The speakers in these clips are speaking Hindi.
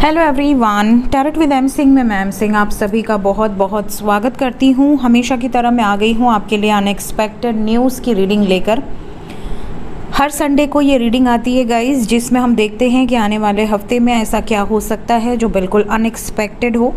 Hello everyone, tarot with M Singh में मैम सिंह आप सभी का बहुत बहुत स्वागत करती हूँ। हमेशा की तरह मैं आ गई हूँ आपके लिए अनएक्सपेक्टेड न्यूज़ की रीडिंग लेकर। हर संडे को ये रीडिंग आती है गाइस, जिसमें हम देखते हैं कि आने वाले हफ्ते में ऐसा क्या हो सकता है जो बिल्कुल अनएक्सपेक्टेड हो।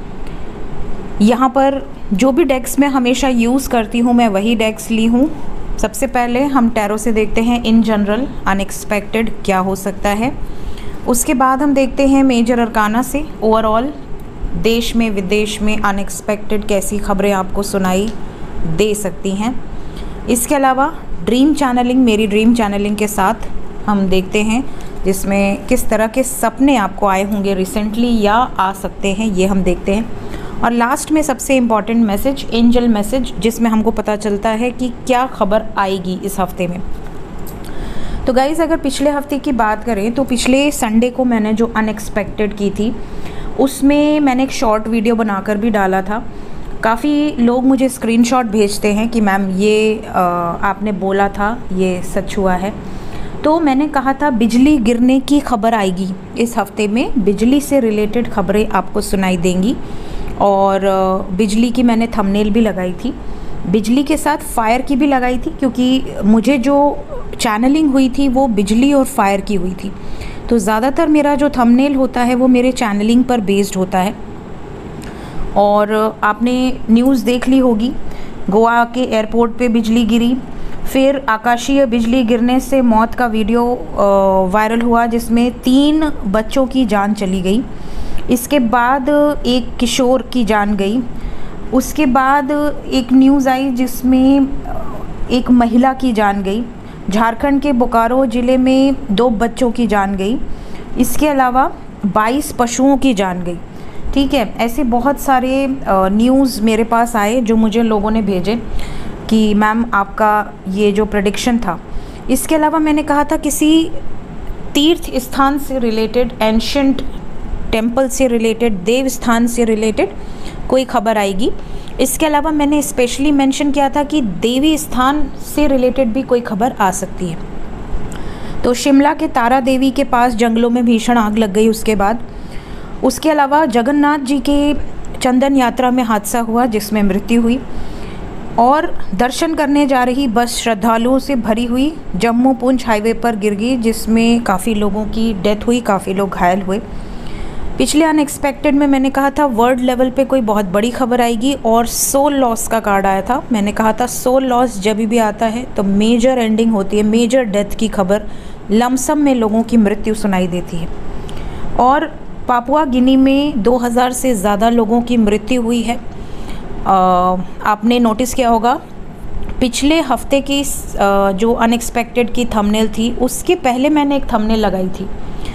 यहाँ पर जो भी डेक्स मैं हमेशा यूज़ करती हूँ मैं वही डेक्स ली हूँ। सबसे पहले हम टैरो से देखते हैं इन जनरल अनएक्सपेक्टेड क्या हो सकता है। उसके बाद हम देखते हैं मेजर अरकाना से ओवरऑल देश में विदेश में अनएक्सपेक्टेड कैसी खबरें आपको सुनाई दे सकती हैं। इसके अलावा ड्रीम चैनलिंग, मेरी ड्रीम चैनलिंग के साथ हम देखते हैं जिसमें किस तरह के सपने आपको आए होंगे रिसेंटली या आ सकते हैं, ये हम देखते हैं। और लास्ट में सबसे इम्पॉर्टेंट मैसेज, एंजल मैसेज, जिसमें हमको पता चलता है कि क्या खबर आएगी इस हफ्ते में। तो गाइज़ अगर पिछले हफ्ते की बात करें तो पिछले संडे को मैंने जो अनएक्सपेक्टेड की थी उसमें मैंने एक शॉर्ट वीडियो बनाकर भी डाला था। काफ़ी लोग मुझे स्क्रीनशॉट भेजते हैं कि मैम ये आपने बोला था ये सच हुआ है। तो मैंने कहा था बिजली गिरने की खबर आएगी इस हफ्ते में, बिजली से रिलेटेड खबरें आपको सुनाई देंगी। और बिजली की मैंने थंबनेल भी लगाई थी, बिजली के साथ फायर की भी लगाई थी, क्योंकि मुझे जो चैनलिंग हुई थी वो बिजली और फायर की हुई थी। तो ज़्यादातर मेरा जो थंबनेल होता है वो मेरे चैनलिंग पर बेस्ड होता है। और आपने न्यूज़ देख ली होगी, गोवा के एयरपोर्ट पे बिजली गिरी, फिर आकाशीय बिजली गिरने से मौत का वीडियो वायरल हुआ जिसमें 3 बच्चों की जान चली गई। इसके बाद एक किशोर की जान गई। उसके बाद एक न्यूज़ आई जिसमें एक महिला की जान गई। झारखंड के बोकारो ज़िले में 2 बच्चों की जान गई। इसके अलावा 22 पशुओं की जान गई। ठीक है, ऐसे बहुत सारे न्यूज़ मेरे पास आए जो मुझे लोगों ने भेजे कि मैम आपका ये जो प्रेडिक्शन था। इसके अलावा मैंने कहा था किसी तीर्थ स्थान से रिलेटेड, एंशंट टेम्पल से रिलेटेड, देव स्थान से रिलेटेड कोई खबर आएगी। इसके अलावा मैंने स्पेशली मेंशन किया था कि देवी स्थान से रिलेटेड भी कोई खबर आ सकती है। तो शिमला के तारा देवी के पास जंगलों में भीषण आग लग गई उसके बाद। उसके अलावा जगन्नाथ जी के चंदन यात्रा में हादसा हुआ जिसमें मृत्यु हुई। और दर्शन करने जा रही बस श्रद्धालुओं से भरी हुई जम्मू पुंछ हाईवे पर गिर गई जिसमें काफ़ी लोगों की डेथ हुई, काफ़ी लोग घायल हुए। पिछले अनएक्सपेक्टेड में मैंने कहा था वर्ल्ड लेवल पे कोई बहुत बड़ी खबर आएगी और सोल लॉस का कार्ड आया था। मैंने कहा था सोल लॉस जब भी आता है तो मेजर एंडिंग होती है, मेजर डेथ की खबर, लमसम में लोगों की मृत्यु सुनाई देती है। और पापुआ गिनी में 2000 से ज़्यादा लोगों की मृत्यु हुई है। आपने नोटिस किया होगा पिछले हफ्ते की जो अनएक्सपेक्टेड की थंबनेल थी उसके पहले मैंने एक थंबनेल लगाई थी।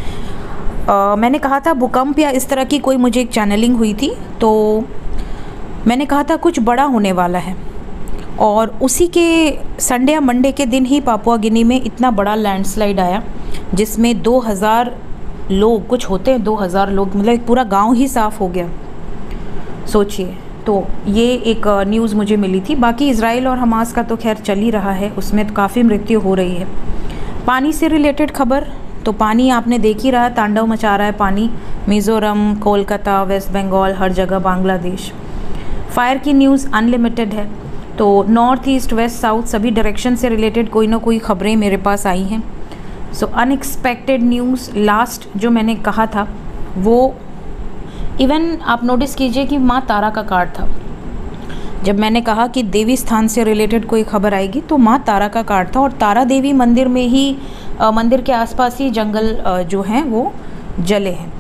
मैंने कहा था भूकंप या इस तरह की कोई मुझे एक चैनलिंग हुई थी, तो मैंने कहा था कुछ बड़ा होने वाला है। और उसी के संडे या मंडे के दिन ही पापुआ गिनी में इतना बड़ा लैंडस्लाइड आया जिसमें 2000 लोग, कुछ होते हैं 2000 लोग, मतलब पूरा गांव ही साफ़ हो गया, सोचिए। तो ये एक न्यूज़ मुझे मिली थी। बाकी इजराइल और हमास का तो खैर चल ही रहा है, उसमें तो काफ़ी मृत्यु हो रही है। पानी से रिलेटेड खबर, तो पानी आपने देख ही रहा, तांडव मचा रहा है पानी, मिज़ोरम, कोलकाता, वेस्ट बंगाल, हर जगह, बांग्लादेश। फायर की न्यूज़ अनलिमिटेड है, तो नॉर्थ ईस्ट, वेस्ट, साउथ सभी डायरेक्शन से रिलेटेड कोई ना कोई खबरें मेरे पास आई हैं। सो अनएक्सपेक्टेड न्यूज़ लास्ट जो मैंने कहा था वो, इवन आप नोटिस कीजिए कि माँ तारा का कार्ड था। जब मैंने कहा कि देवी स्थान से रिलेटेड कोई खबर आएगी तो माँ तारा का कार्ड था। और तारा देवी मंदिर में ही, मंदिर के आसपास ही जंगल जो हैं वो जले हैं।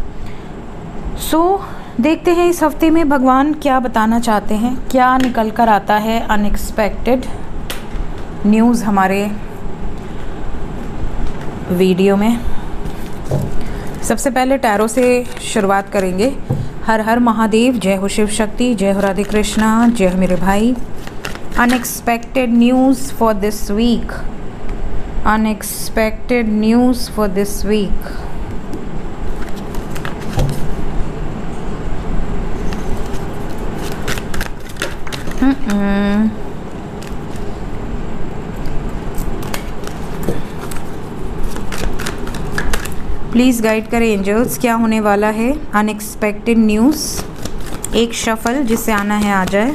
सो देखते हैं इस हफ्ते में भगवान क्या बताना चाहते हैं, क्या निकल कर आता है अनएक्सपेक्टेड न्यूज़ हमारे वीडियो में। सबसे पहले टैरो से शुरुआत करेंगे। हर हर महादेव, जय हो शिव शक्ति, जय हो राधे कृष्णा, जय हो मेरे भाई। Unexpected news for this week, unexpected news for this week. Please guide करें एंजल्स, क्या होने वाला है। अनएक्सपेक्टेड न्यूज़, एक शफल जिससे आना है आ जाए।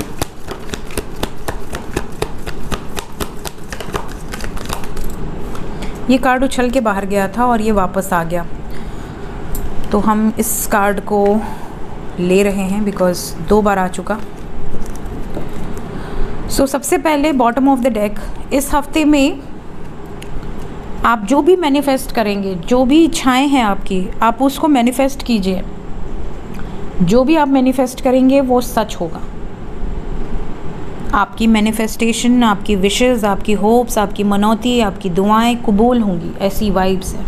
ये कार्ड उछल के बाहर गया था और ये वापस आ गया, तो हम इस कार्ड को ले रहे हैं बिकॉज 2 बार आ चुका। सो सबसे पहले बॉटम ऑफ द डेक, इस हफ्ते में आप जो भी मैनिफेस्ट करेंगे, जो भी इच्छाएं हैं आपकी, आप उसको मैनिफेस्ट कीजिए। जो भी आप मैनिफेस्ट करेंगे वो सच होगा। आपकी मैनिफेस्टेशन, आपकी विशेस, आपकी होप्स, आपकी मनौती, आपकी दुआएं कबूल होंगी, ऐसी वाइब्स है,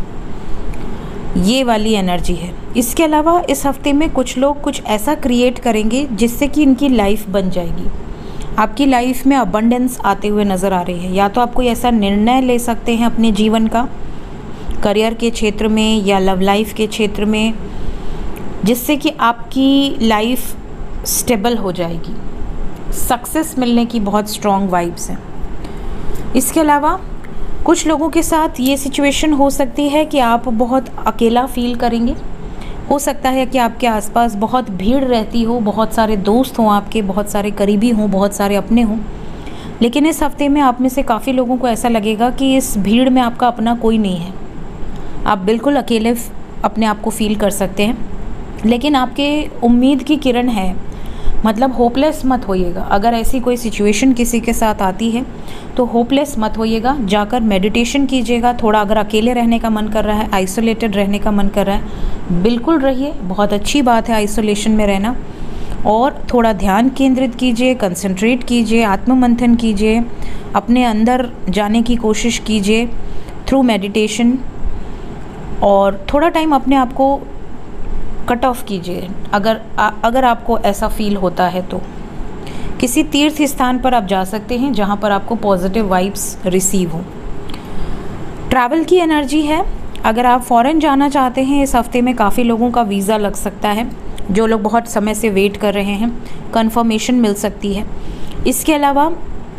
ये वाली एनर्जी है। इसके अलावा इस हफ्ते में कुछ लोग कुछ ऐसा क्रिएट करेंगे जिससे कि इनकी लाइफ बन जाएगी। आपकी लाइफ में अबंडेंस आते हुए नज़र आ रही है। या तो आप कोई ऐसा निर्णय ले सकते हैं अपने जीवन का, करियर के क्षेत्र में या लव लाइफ के क्षेत्र में, जिससे कि आपकी लाइफ स्टेबल हो जाएगी। सक्सेस मिलने की बहुत स्ट्रॉन्ग वाइब्स हैं। इसके अलावा कुछ लोगों के साथ ये सिचुएशन हो सकती है कि आप बहुत अकेला फील करेंगे। हो सकता है कि आपके आसपास बहुत भीड़ रहती हो, बहुत सारे दोस्त हों आपके, बहुत सारे करीबी हों, बहुत सारे अपने हों, लेकिन इस हफ्ते में आप में से काफ़ी लोगों को ऐसा लगेगा कि इस भीड़ में आपका अपना कोई नहीं है। आप बिल्कुल अकेले अपने आप को फील कर सकते हैं, लेकिन आपके उम्मीद की किरण है। मतलब होपलेस मत होइएगा। अगर ऐसी कोई सिचुएशन किसी के साथ आती है तो होपलेस मत होइएगा, जाकर मेडिटेशन कीजिएगा थोड़ा। अगर अकेले रहने का मन कर रहा है, आइसोलेटेड रहने का मन कर रहा है, बिल्कुल रहिए, बहुत अच्छी बात है आइसोलेशन में रहना। और थोड़ा ध्यान केंद्रित कीजिए, कंसंट्रेट कीजिए, आत्ममंथन कीजिए, अपने अंदर जाने की कोशिश कीजिए थ्रू मेडिटेशन, और थोड़ा टाइम अपने आप को कट ऑफ कीजिए। अगर आपको ऐसा फील होता है तो किसी तीर्थ स्थान पर आप जा सकते हैं जहां पर आपको पॉजिटिव वाइब्स रिसीव हो। ट्रैवल की एनर्जी है। अगर आप फॉरेन जाना चाहते हैं, इस हफ्ते में काफ़ी लोगों का वीज़ा लग सकता है। जो लोग बहुत समय से वेट कर रहे हैं, कंफर्मेशन मिल सकती है। इसके अलावा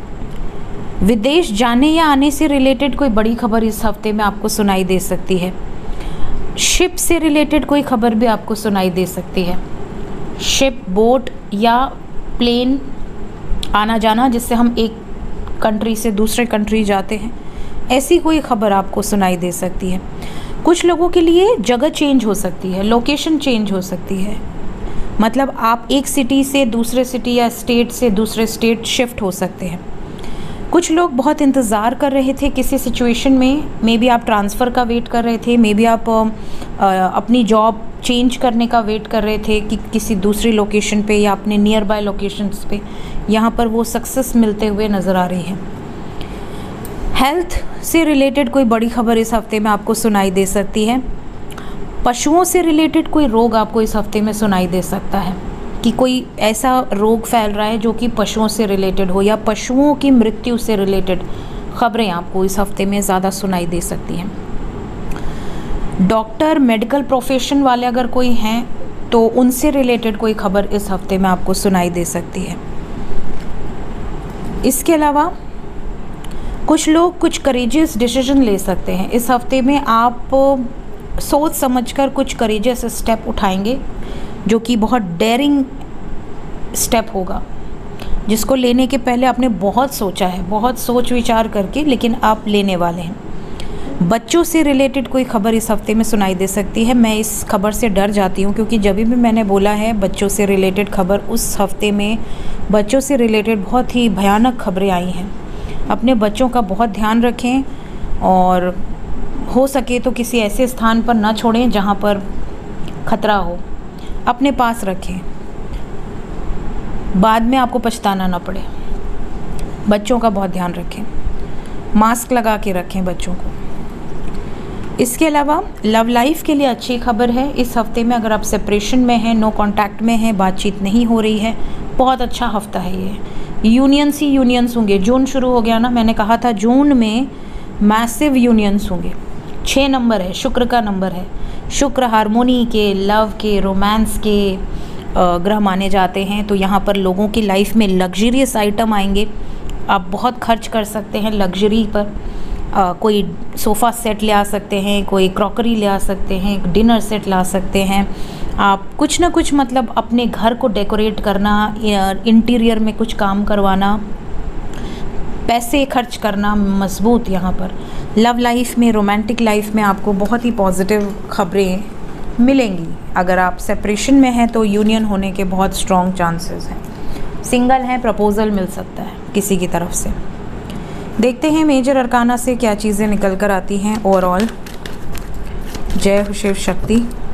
विदेश जाने या आने से रिलेटेड कोई बड़ी खबर इस हफ्ते में आपको सुनाई दे सकती है। शिप से रिलेटेड कोई खबर भी आपको सुनाई दे सकती है। शिप, बोट या प्लेन आना जाना, जिससे हम एक कंट्री से दूसरे कंट्री जाते हैं, ऐसी कोई खबर आपको सुनाई दे सकती है। कुछ लोगों के लिए जगह चेंज हो सकती है, लोकेशन चेंज हो सकती है। मतलब आप एक सिटी से दूसरे सिटी या स्टेट से दूसरे स्टेट शिफ्ट हो सकते हैं। कुछ लोग बहुत इंतज़ार कर रहे थे किसी सिचुएशन में, मे बी आप ट्रांसफ़र का वेट कर रहे थे, मे बी आप अपनी जॉब चेंज करने का वेट कर रहे थे कि किसी दूसरी लोकेशन पे या अपने नियर बाय लोकेशंस पे, यहाँ पर वो सक्सेस मिलते हुए नज़र आ रही है। हेल्थ से रिलेटेड कोई बड़ी खबर इस हफ्ते में आपको सुनाई दे सकती है। पशुओं से रिलेटेड कोई रोग आपको इस हफ्ते में सुनाई दे सकता है कि कोई ऐसा रोग फैल रहा है जो कि पशुओं से रिलेटेड हो, या पशुओं की मृत्यु से रिलेटेड खबरें आपको इस हफ्ते में ज़्यादा सुनाई दे सकती हैं। डॉक्टर, मेडिकल प्रोफेशन वाले अगर कोई हैं तो उनसे रिलेटेड कोई खबर इस हफ्ते में आपको सुनाई दे सकती है। इसके अलावा कुछ लोग कुछ करेजियस डिसीजन ले सकते हैं इस हफ्ते में। आप सोच समझकर कुछ करेजियस स्टेप उठाएंगे जो कि बहुत डेयरिंग स्टेप होगा, जिसको लेने के पहले आपने बहुत सोचा है, बहुत सोच विचार करके, लेकिन आप लेने वाले हैं। बच्चों से रिलेटेड कोई खबर इस हफ्ते में सुनाई दे सकती है। मैं इस खबर से डर जाती हूँ क्योंकि जब भी मैंने बोला है बच्चों से रिलेटेड खबर, उस हफ्ते में बच्चों से रिलेटेड बहुत ही भयानक खबरें आई हैं। अपने बच्चों का बहुत ध्यान रखें और हो सके तो किसी ऐसे स्थान पर ना छोड़ें जहाँ पर खतरा हो, अपने पास रखें, बाद में आपको पछताना ना पड़े। बच्चों का बहुत ध्यान रखें, मास्क लगा के रखें बच्चों को। इसके अलावा लव लाइफ के लिए अच्छी खबर है इस हफ्ते में। अगर आप सेपरेशन में हैं, नो कांटेक्ट में हैं, बातचीत नहीं हो रही है, बहुत अच्छा हफ्ता है ये। यूनियंस ही यूनियंस होंगे। जून शुरू हो गया ना, मैंने कहा था जून में मैसिव यूनियंस होंगे। 6 नंबर है, शुक्र का नंबर है। शुक्र हार्मोनी के, लव के, रोमांस के ग्रह माने जाते हैं, तो यहाँ पर लोगों की लाइफ में लग्जरियस आइटम आएंगे। आप बहुत खर्च कर सकते हैं लग्जरी पर। कोई सोफ़ा सेट ले आ सकते हैं, कोई क्रॉकरी ले आ सकते हैं, डिनर सेट ला सकते हैं। आप कुछ ना कुछ मतलब अपने घर को डेकोरेट करना, इंटीरियर में कुछ काम करवाना, पैसे खर्च करना मजबूत। यहाँ पर लव लाइफ में, रोमांटिक लाइफ में आपको बहुत ही पॉजिटिव खबरें मिलेंगी। अगर आप सेपरेशन में हैं तो यूनियन होने के बहुत स्ट्रॉन्ग चांसेस हैं। सिंगल हैं, प्रपोजल मिल सकता है किसी की तरफ से। देखते हैं मेजर अरकाना से क्या चीज़ें निकल कर आती हैं ओवरऑल। जय हो शिव शक्ति।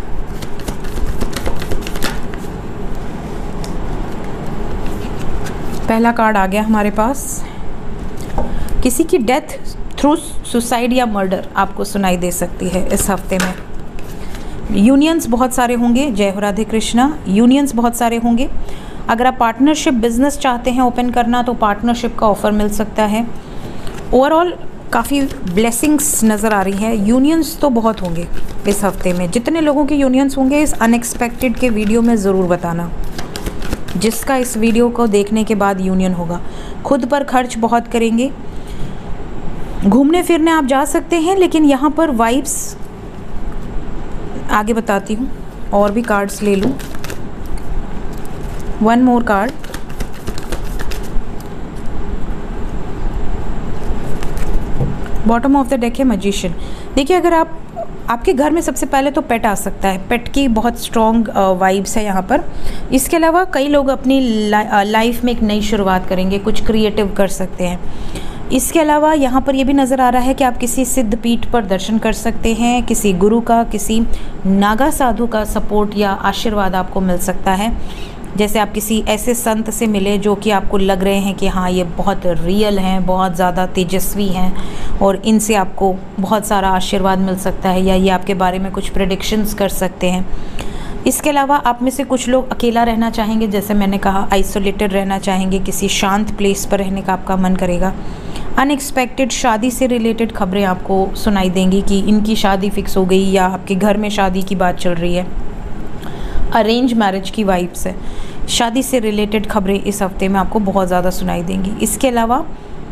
पहला कार्ड आ गया हमारे पास। किसी की डेथ थ्रू सुसाइड या मर्डर आपको सुनाई दे सकती है इस हफ्ते में। यूनियंस बहुत सारे होंगे। जय हो राधे कृष्णा। यूनियंस बहुत सारे होंगे। अगर आप पार्टनरशिप बिजनेस चाहते हैं ओपन करना तो पार्टनरशिप का ऑफ़र मिल सकता है। ओवरऑल काफ़ी ब्लेसिंग्स नज़र आ रही है। यूनियंस तो बहुत होंगे इस हफ्ते में। जितने लोगों के यूनियंस होंगे इस अनएक्सपेक्टेड के वीडियो में ज़रूर बताना, जिसका इस वीडियो को देखने के बाद यूनियन होगा। खुद पर खर्च बहुत करेंगे। घूमने फिरने आप जा सकते हैं, लेकिन यहाँ पर वाइब्स आगे बताती हूँ। और भी कार्ड्स ले लूँ। One more card. Bottom of the deck है मैजिशियन। देखिए, अगर आपके घर में सबसे पहले तो पेट आ सकता है। पेट की बहुत स्ट्रॉन्ग वाइब्स है यहाँ पर। इसके अलावा कई लोग अपनी लाइफ में एक नई शुरुआत करेंगे, कुछ क्रिएटिव कर सकते हैं। इसके अलावा यहाँ पर ये भी नज़र आ रहा है कि आप किसी सिद्ध पीठ पर दर्शन कर सकते हैं। किसी गुरु का, किसी नागा साधु का सपोर्ट या आशीर्वाद आपको मिल सकता है। जैसे आप किसी ऐसे संत से मिले जो कि आपको लग रहे हैं कि हाँ, ये बहुत रियल हैं, बहुत ज़्यादा तेजस्वी हैं और इनसे आपको बहुत सारा आशीर्वाद मिल सकता है, या ये आपके बारे में कुछ प्रेडिक्शंस कर सकते हैं। इसके अलावा आप में से कुछ लोग अकेला रहना चाहेंगे, जैसे मैंने कहा आइसोलेटेड रहना चाहेंगे। किसी शांत प्लेस पर रहने का आपका मन करेगा। अनएक्सपेक्टेड शादी से रिलेटेड खबरें आपको सुनाई देंगी कि इनकी शादी फिक्स हो गई या आपके घर में शादी की बात चल रही है। अरेंज मैरिज की वाइब्स है। शादी से रिलेटेड खबरें इस हफ्ते में आपको बहुत ज़्यादा सुनाई देंगी। इसके अलावा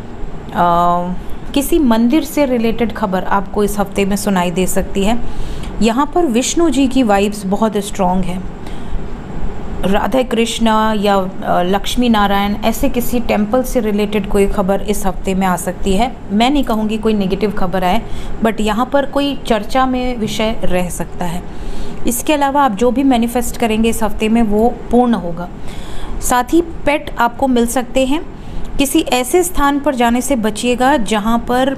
किसी मंदिर से रिलेटेड खबर आपको इस हफ्ते में सुनाई दे सकती है। यहाँ पर विष्णु जी की वाइब्स बहुत स्ट्रॉन्ग है। राधा कृष्णा या लक्ष्मी नारायण, ऐसे किसी टेम्पल से रिलेटेड कोई खबर इस हफ्ते में आ सकती है। मैं नहीं कहूँगी कोई नेगेटिव खबर आए, बट यहाँ पर कोई चर्चा में विषय रह सकता है। इसके अलावा आप जो भी मैनिफेस्ट करेंगे इस हफ्ते में वो पूर्ण होगा। साथ ही पेट आपको मिल सकते हैं। किसी ऐसे स्थान पर जाने से बचिएगा जहाँ पर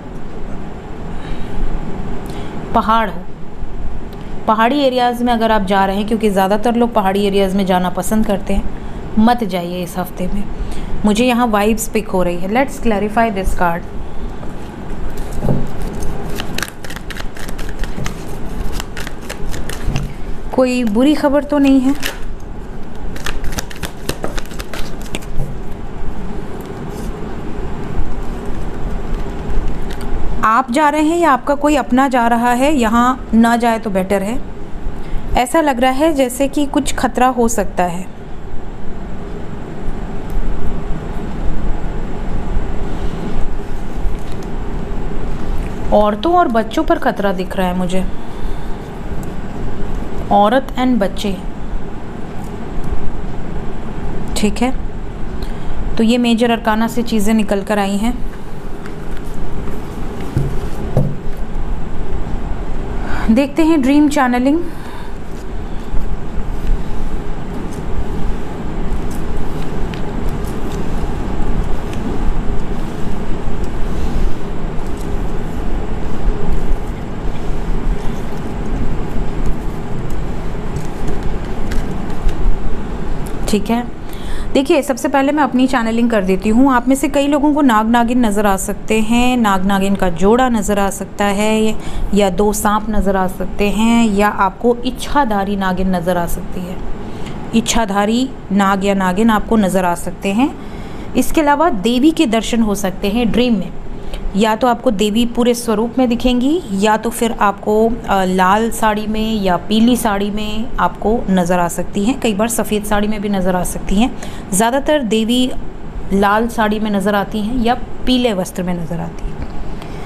पहाड़ हो। पहाड़ी एरियाज़ में अगर आप जा रहे हैं, क्योंकि ज़्यादातर लोग पहाड़ी एरियाज़ में जाना पसंद करते हैं, मत जाइए इस हफ्ते में। मुझे यहाँ वाइब्स पिक हो रही है। Let's clarify this card. कोई बुरी खबर तो नहीं है। आप जा रहे हैं या आपका कोई अपना जा रहा है, यहाँ ना जाए तो बेटर है। ऐसा लग रहा है जैसे कि कुछ खतरा हो सकता है। औरतों और बच्चों पर खतरा दिख रहा है मुझे। औरत एंड बच्चे, ठीक है। तो ये मेजर अरकाना से चीज़ें निकल कर आई हैं। देखते हैं ड्रीम चैनलिंग। ठीक है, देखिए सबसे पहले मैं अपनी चैनलिंग कर देती हूँ। आप में से कई लोगों को नाग नागिन नज़र आ सकते हैं, नाग नागिन का जोड़ा नज़र आ सकता है, या दो सांप नज़र आ सकते हैं, या आपको इच्छाधारी नागिन नज़र आ सकती है। इच्छाधारी नाग या नागिन आपको नज़र आ सकते हैं। इसके अलावा देवी के दर्शन हो सकते हैं ड्रीम में। या तो आपको देवी पूरे स्वरूप में दिखेंगी, या तो फिर आपको लाल साड़ी में या पीली साड़ी में आपको नज़र आ सकती हैं। कई बार सफ़ेद साड़ी में भी नज़र आ सकती हैं। ज़्यादातर देवी लाल साड़ी में नज़र आती हैं या पीले वस्त्र में नज़र आती हैं।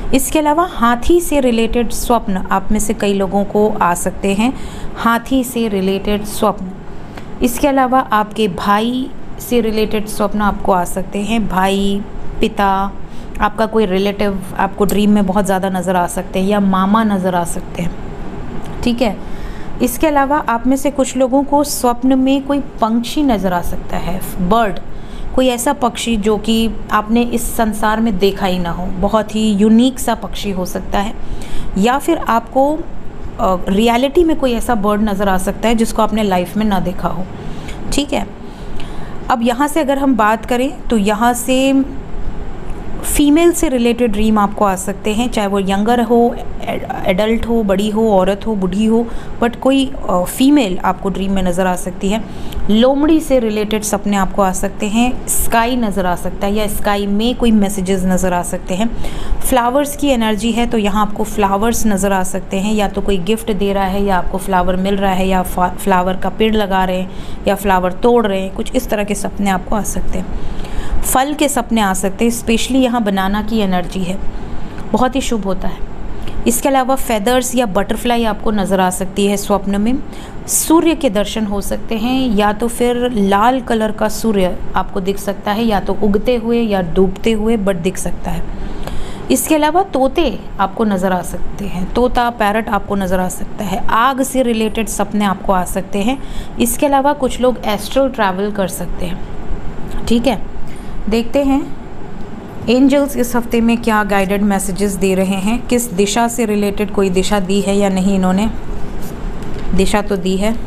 इसके अलावा हाथी से रिलेटेड स्वप्न आप में से कई लोगों को आ सकते हैं, हाथी से रिलेटेड स्वप्न। इसके अलावा आपके भाई से रिलेटेड स्वप्न आपको आ सकते हैं, भाई, पिता, आपका कोई रिलेटिव आपको ड्रीम में बहुत ज़्यादा नज़र आ सकते हैं, या मामा नज़र आ सकते हैं, ठीक है। इसके अलावा आप में से कुछ लोगों को स्वप्न में कोई पंछी नज़र आ सकता है, बर्ड, कोई ऐसा पक्षी जो कि आपने इस संसार में देखा ही ना हो, बहुत ही यूनिक सा पक्षी हो सकता है, या फिर आपको रियलिटी में कोई ऐसा बर्ड नज़र आ सकता है जिसको आपने लाइफ में ना देखा हो, ठीक है। अब यहाँ से अगर हम बात करें तो यहाँ से फीमेल से रिलेटेड ड्रीम आपको आ सकते हैं, चाहे वो यंगर हो, एडल्ट हो, बड़ी हो, औरत हो, बूढ़ी हो, बट कोई फीमेल आपको ड्रीम में नज़र आ सकती है। लोमड़ी से रिलेटेड सपने आपको आ सकते हैं, स्काई नज़र आ सकता है या स्काई में कोई मैसेजेस नज़र आ सकते हैं। फ्लावर्स की एनर्जी है तो यहाँ आपको फ्लावर्स नज़र आ सकते हैं, या तो कोई गिफ्ट दे रहा है, या आपको फ्लावर मिल रहा है, या फ्लावर का पेड़ लगा रहे हैं, या फ्लावर तोड़ रहे हैं, कुछ इस तरह के सपने आपको आ सकते हैं। फल के सपने आ सकते हैं, स्पेशली यहाँ बनाना की एनर्जी है, बहुत ही शुभ होता है। इसके अलावा फेदर्स या बटरफ्लाई आपको नज़र आ सकती है स्वप्न में। सूर्य के दर्शन हो सकते हैं, या तो फिर लाल कलर का सूर्य आपको दिख सकता है, या तो उगते हुए या डूबते हुए, बट दिख सकता है। इसके अलावा तोते आपको नज़र आ सकते हैं, तोता, पैरट आपको नज़र आ सकता है। आग से रिलेटेड सपने आपको आ सकते हैं। इसके अलावा कुछ लोग एस्ट्रल ट्रैवल कर सकते हैं, ठीक है। देखते हैं एंजल्स इस हफ्ते में क्या गाइडेड मैसेजेस दे रहे हैं, किस दिशा से रिलेटेड कोई दिशा दी है या नहीं। इन्होंने दिशा तो दी है।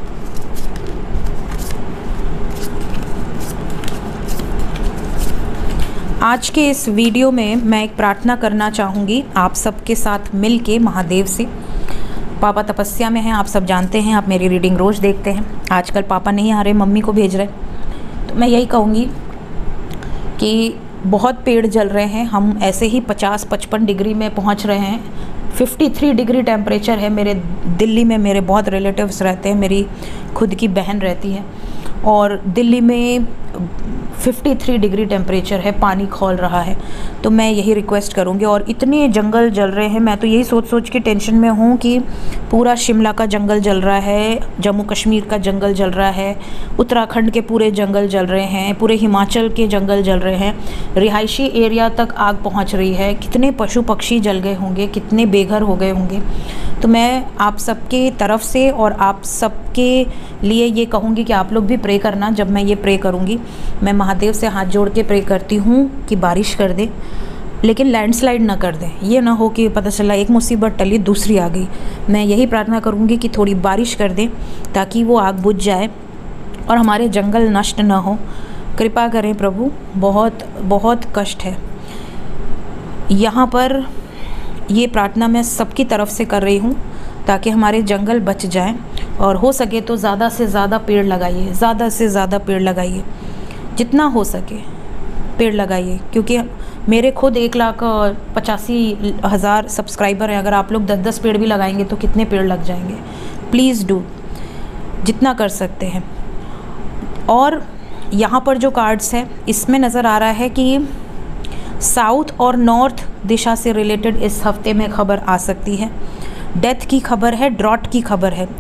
आज के इस वीडियो में मैं एक प्रार्थना करना चाहूँगी आप सबके साथ मिल के महादेव से। पापा तपस्या में हैं, आप सब जानते हैं, आप मेरी रीडिंग रोज़ देखते हैं। आजकल पापा नहीं आ रहे, मम्मी को भेज रहे, तो मैं यही कहूँगी कि बहुत पेड़ जल रहे हैं, हम ऐसे ही 50-55 डिग्री में पहुंच रहे हैं। 53 डिग्री टेम्परेचर है मेरे दिल्ली में, मेरे बहुत रिलेटिव्स रहते हैं, मेरी खुद की बहन रहती है, और दिल्ली में 53 डिग्री टेम्परेचर है, पानी खौल रहा है। तो मैं यही रिक्वेस्ट करूँगी, और इतने जंगल जल रहे हैं, मैं तो यही सोच के टेंशन में हूँ कि पूरा शिमला का जंगल जल रहा है, जम्मू कश्मीर का जंगल जल रहा है, उत्तराखंड के पूरे जंगल जल रहे हैं, पूरे हिमाचल के जंगल जल रहे हैं, रिहायशी एरिया तक आग पहुँच रही है, कितने पशु पक्षी जल गए होंगे, कितने बेघर हो गए होंगे। तो मैं आप सबके तरफ से और आप सबके लिए ये कहूँगी कि आप लोग भी प्रे करना। जब मैं ये प्रे करूँगी, मैं महादेव से हाथ जोड़ के प्रे करती हूँ कि बारिश कर दे, लेकिन लैंडस्लाइड ना कर दे, ये ना हो कि पता चला एक मुसीबत टली दूसरी आ गई। मैं यही प्रार्थना करूँगी कि थोड़ी बारिश कर दे ताकि वो आग बुझ जाए और हमारे जंगल नष्ट ना हो। कृपा करें प्रभु, बहुत बहुत कष्ट है यहाँ पर। ये प्रार्थना मैं सबकी तरफ से कर रही हूँ ताकि हमारे जंगल बच जाएं, और हो सके तो ज़्यादा से ज़्यादा पेड़ लगाइए, ज़्यादा से ज़्यादा पेड़ लगाइए, जितना हो सके पेड़ लगाइए। क्योंकि मेरे खुद 1,85,000 सब्सक्राइबर हैं, अगर आप लोग 10-10 पेड़ भी लगाएंगे तो कितने पेड़ लग जाएंगे। प्लीज़ डू, जितना कर सकते हैं। और यहाँ पर जो कार्ड्स है इसमें नज़र आ रहा है कि साउथ और नॉर्थ दिशा से रिलेटेड इस हफ्ते में खबर आ सकती है। डेथ की खबर है, ड्रॉट की खबर है,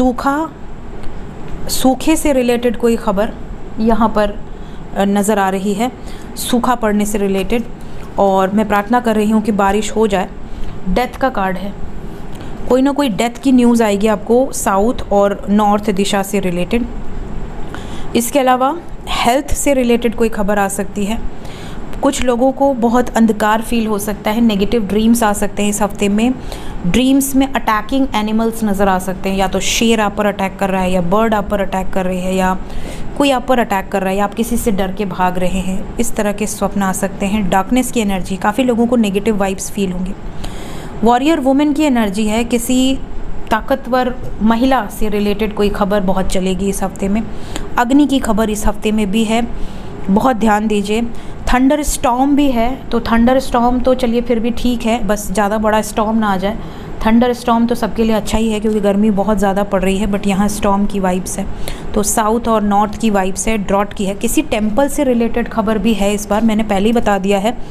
सूखे से रिलेटेड कोई खबर यहाँ पर नज़र आ रही है, सूखा पड़ने से रिलेटेड। और मैं प्रार्थना कर रही हूँ कि बारिश हो जाए। डेथ का कार्ड है, कोई ना कोई डेथ की न्यूज़ आएगी आपको साउथ और नॉर्थ दिशा से रिलेटेड। इसके अलावा हेल्थ से रिलेटेड कोई खबर आ सकती है। कुछ लोगों को बहुत अंधकार फील हो सकता है, नेगेटिव ड्रीम्स आ सकते हैं इस हफ्ते में। ड्रीम्स में अटैकिंग एनिमल्स नज़र आ सकते हैं, या तो शेर आप पर अटैक कर रहा है, या बर्ड आप पर अटैक कर रही है, या कोई आप पर अटैक कर रहा है, या आप किसी से डर के भाग रहे हैं। इस तरह के स्वप्न आ सकते हैं। डार्कनेस की एनर्जी, काफ़ी लोगों को नेगेटिव वाइब्स फील होंगे। वॉरियर वुमेन की एनर्जी है, किसी ताकतवर महिला से रिलेटेड कोई खबर बहुत चलेगी इस हफ्ते में। अग्नि की खबर इस हफ्ते में भी है, बहुत ध्यान दीजिए। थंडर स्टॉर्म भी है, तो थंडर स्टॉर्म तो चलिए फिर भी ठीक है, बस ज़्यादा बड़ा स्टॉर्म ना आ जाए। थंडर स्टॉर्म तो सबके लिए अच्छा ही है क्योंकि गर्मी बहुत ज़्यादा पड़ रही है, बट यहाँ स्टॉर्म की वाइब्स है। तो साउथ और नॉर्थ की वाइब्स है, ड्रॉट की है। किसी टेम्पल से रिलेटेड खबर भी है इस बार, मैंने पहले ही बता दिया है।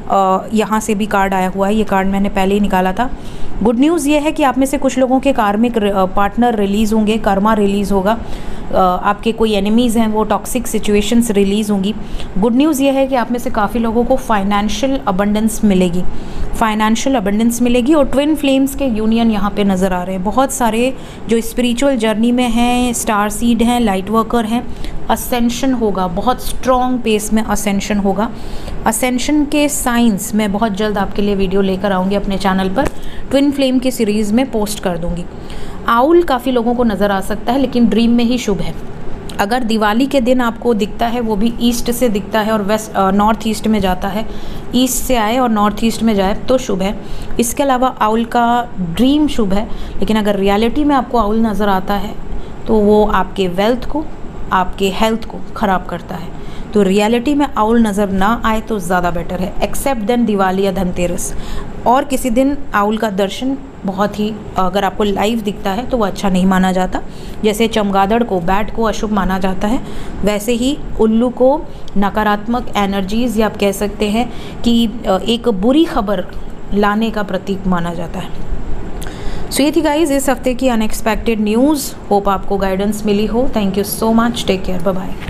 यहाँ से भी कार्ड आया हुआ है, ये कार्ड मैंने पहले ही निकाला था। गुड न्यूज़ ये है कि आप में से कुछ लोगों के कार्मिक पार्टनर रिलीज़ होंगे, कर्मा रिलीज़ होगा, आपके कोई एनिमीज़ हैं वो टॉक्सिक सिचुएशंस रिलीज़ होंगी। गुड न्यूज़ ये है कि आप में से काफ़ी लोगों को फाइनेंशियल अबंडेंस मिलेगी, फाइनेंशियल अबंडेंस मिलेगी। और ट्विन फ्लेम्स के यूनियन यहाँ पे नज़र आ रहे हैं। बहुत सारे जो स्पिरिचुअल जर्नी में हैं, स्टार सीड हैं, लाइट वर्कर हैं, असेंशन होगा, बहुत स्ट्रॉन्ग पेस में असेंशन होगा। असेंशन के साइंस मैं बहुत जल्द आपके लिए वीडियो लेकर आऊँगी अपने चैनल पर, ट्विन फ्लेम की सीरीज़ में पोस्ट कर दूँगी। आउल काफ़ी लोगों को नज़र आ सकता है, लेकिन ड्रीम में ही शुभ है। अगर दिवाली के दिन आपको दिखता है, वो भी ईस्ट से दिखता है और वेस्ट नॉर्थ ईस्ट में जाता है, ईस्ट से आए और नॉर्थ ईस्ट में जाए तो शुभ है। इसके अलावा आउल का ड्रीम शुभ है, लेकिन अगर रियलिटी में आपको आउल नज़र आता है तो वो आपके वेल्थ को, आपके हेल्थ को ख़राब करता है। तो रियलिटी में आउल नज़र ना आए तो ज़्यादा बेटर है, एक्सेप्ट देन दिवाली या धनतेरस। और किसी दिन आउल का दर्शन बहुत ही, अगर आपको लाइव दिखता है तो वो अच्छा नहीं माना जाता। जैसे चमगादड़ को, बैट को अशुभ माना जाता है, वैसे ही उल्लू को नकारात्मक एनर्जीज़, या आप कह सकते हैं कि एक बुरी खबर लाने का प्रतीक माना जाता है। सो ये थी गाइज इस हफ्ते की अनएक्सपेक्टेड न्यूज़। होप आपको गाइडेंस मिली हो। Thank you so much, take care, bye bye.